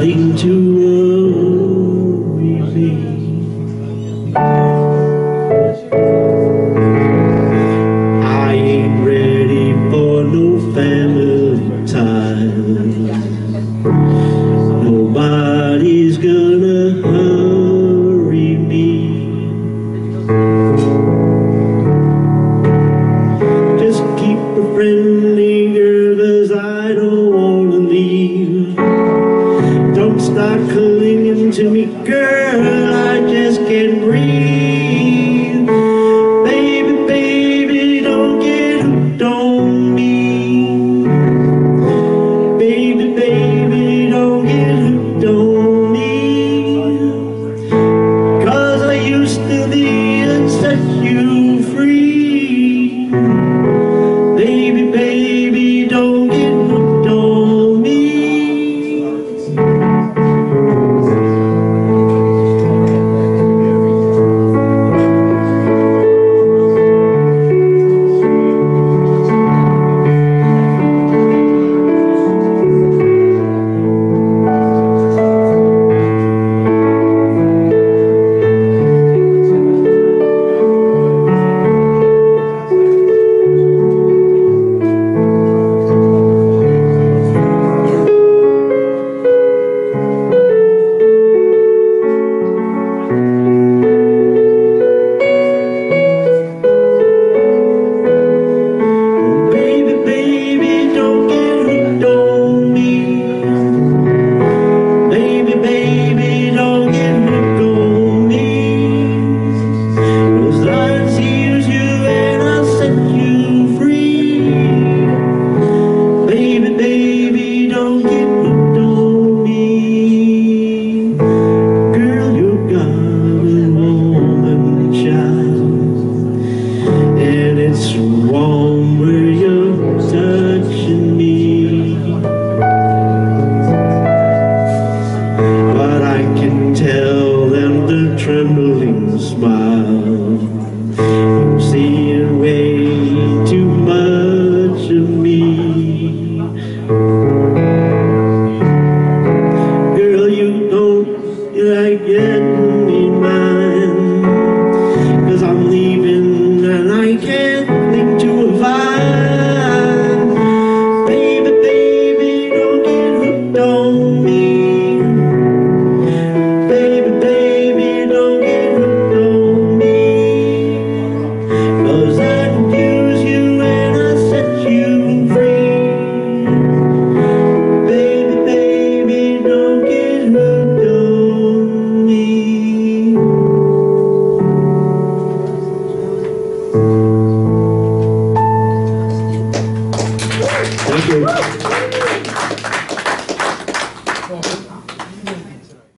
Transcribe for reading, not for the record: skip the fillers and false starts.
starting to worry me. I ain't ready for no family time. Nobody's gonna hurry me. Just keep a friendly girl, 'cause I don't wanna leave. Don't start clinging to me, girl, I just can't breathe. Baby, baby, don't get hooked on me. Baby, baby, don't get hooked on me. 'Cause I used to be and set you free. Baby, baby, don't get hooked on me. It's warm where you're touching me, but I can tell them the trembling smile. I'm seeing way too much of me. Girl, you don't like getting me mine, 'cause I'm leaving and I can't think to find. Baby, baby, don't get hooked on me. Baby, baby, don't get hooked on me. 'Cause I confuse you and I set you free. Baby, baby, don't get hooked on me. Thank you.